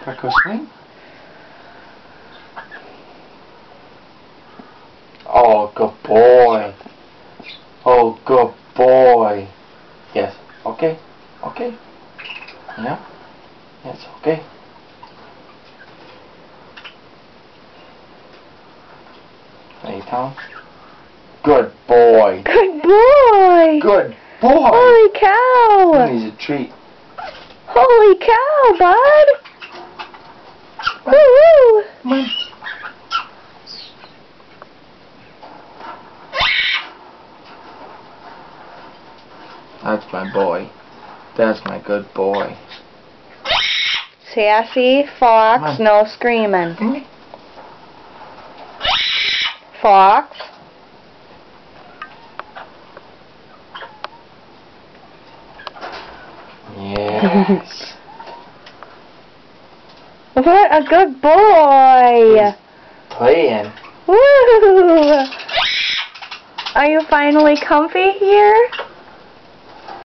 Pocco swing. Oh, good boy. Oh, good boy. Yes. Okay. Okay. Yeah. Yes. Okay. Ready, Tom? Good boy. Good boy. Good boy. Holy cow. He needs a treat. Holy cow, bud. Woo-woo. Come on. That's my boy. That's my good boy. Sassy fox, no screaming. Fox. Yes. What a good boy. He's playing. Woo! Are you finally comfy here?